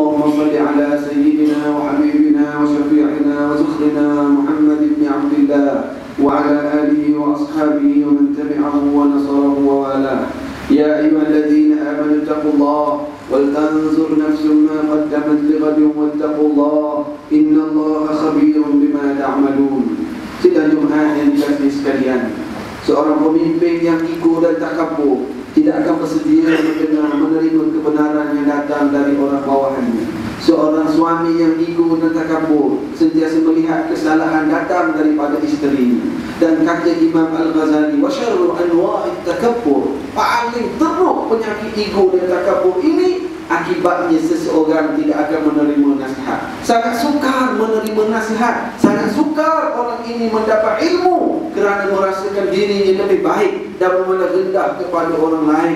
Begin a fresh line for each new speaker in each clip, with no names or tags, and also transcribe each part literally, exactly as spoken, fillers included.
اللهم صل على سيدنا وحبيبنا وشفيعنا وزخرنا محمد بن عبد الله وعلى آله وأصحابه ومن تبعه ونصره ووالاه. يا أيها الذين آمنوا اتقوا الله ولتنظر نفس ما قدمت لغد واتقوا الله إن الله خبير بما تعملون. Sidang Jumaat yang dikasihi sekalian, seorang pemimpin yang ego dan takabur tidak akan bersedia mendengar menerima kebenaran yang datang dari orang bawahannya. Seorang suami yang ego dan takabur sentiasa melihat kesalahan datang daripada isterinya. Dan kata Imam Al-Ghazali, wa syarru anwa'it takabbur, paling teruk penyakit ego dan takabur ini akibatnya seseorang tidak akan menerima nasihat. Sangat sukar menerima nasihat, sangat sukar orang ini mendapat ilmu kerana merasakan dirinya lebih baik dan memandang rendah kepada orang lain.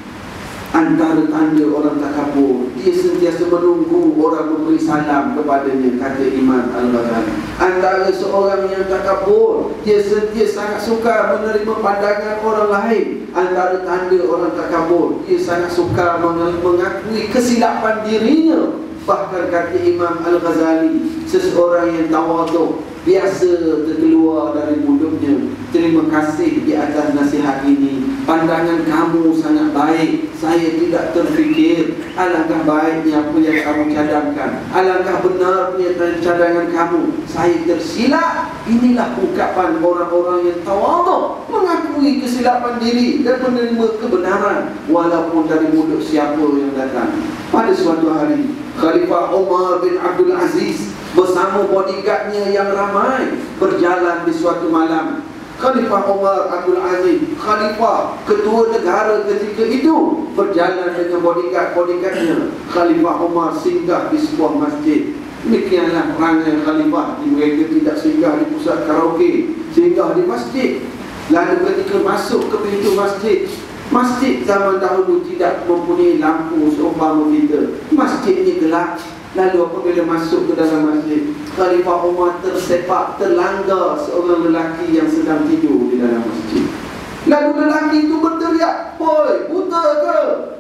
Antara tanda orang takabur, dia sentiasa menunggu orang memberi salam kepadanya, kata Imam Al-Ghazali. Antara seorang yang takabur, dia sentiasa sangat sukar menerima pandangan orang lain. Antara tanda orang takabur, dia sangat sukar mengakui kesilapan dirinya. Bahkan kata Imam Al-Ghazali, seseorang yang tawaduk biasa terkeluar dari mulutnya, terima kasih di atas nasihat ini, pandangan kamu sangat baik, saya tidak terfikir, alangkah baiknya apa yang kamu cadangkan, alangkah benarnya cadangan kamu, saya tersilap. Inilah ungkapan orang-orang yang tawaduk, mengakui kesilapan diri dan menerima kebenaran walaupun dari mulut siapa yang datang. Pada suatu hari, Khalifah Umar bin Abdul Aziz bersama bodyguardnya yang ramai berjalan di suatu malam. Khalifah Umar Abdul Aziz, Khalifah ketua negara ketika itu, berjalan dengan bodyguard-bodyguardnya. Khalifah Umar singgah di sebuah masjid. Demikianlah perangai Khalifah. Mereka tidak singgah di pusat karaoke, singgah di masjid. Lalu ketika masuk ke pintu masjid, masjid zaman dahulu tidak mempunyai lampu seumpama kita. Masjidnya gelap. Lalu apabila masuk ke dalam masjid, Khalifah Umar tersepak, terlanggar seorang lelaki yang sedang tidur di dalam masjid. Lalu lelaki itu berteriak, "Hoi, buta ke?"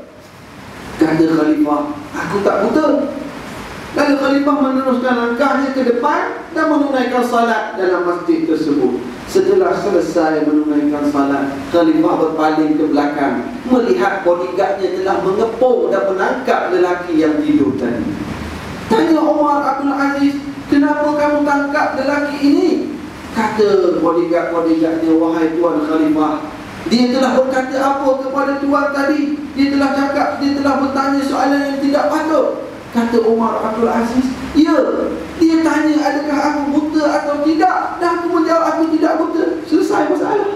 Kata Khalifah, "Aku tak buta." Lalu Khalifah meneruskan langkahnya ke depan dan menunaikan salat dalam masjid tersebut. Setelah selesai menunaikan salat, Khalifah berpaling ke belakang, melihat bodyguardnya telah mengepung dan menangkap lelaki yang tidur tadi. Tanya Umar Abdul Aziz, "Kenapa kamu tangkap lelaki ini?" Kata bodyguard-bodyguardnya, "Wahai Tuan Khalifah, dia telah berkata apa kepada Tuan tadi? Dia telah cakap, dia telah bertanya soalan yang tidak patut." Kata Umar Abdul Aziz, "Ya, dia tanya adakah aku buta atau tidak, dan aku menjawab aku tidak buta. Selesai masalah.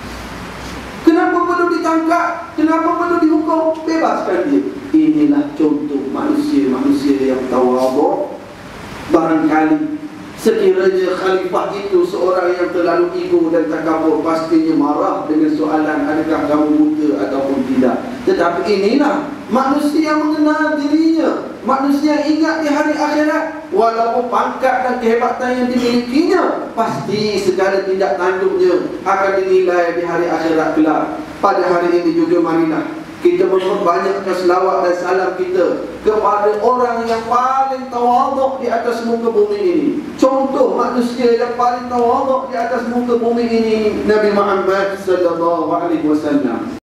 Kenapa perlu ditangkap? Kenapa perlu dihukum? Bebaskan dia." Inilah contoh manusia-manusia yang tawaduk. Barangkali sekiranya Khalifah itu seorang yang terlalu ego dan takabur, pastinya marah dengan soalan adakah kamu buta ataupun tidak. Tetapi inilah manusia yang mengenal dirinya, manusia yang ingat di hari akhirat. Walaupun pangkat dan kehebatan yang dimilikinya, pasti segala tindak tanduknya akan dinilai di hari akhirat kelak. Pada hari ini juga marilah kita memperbanyakkan selawat dan salam kita kepada orang yang paling tawaduk di atas muka bumi ini. Contoh manusia yang paling tawaduk di atas muka bumi ini, Nabi Muhammad sallallahu alaihi wasallam.